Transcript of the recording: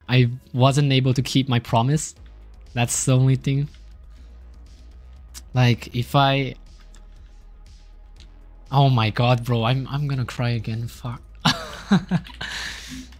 I wasn't able to keep my promise. That's the only thing. Like if I... Oh my god, bro, I'm gonna cry again. Fuck.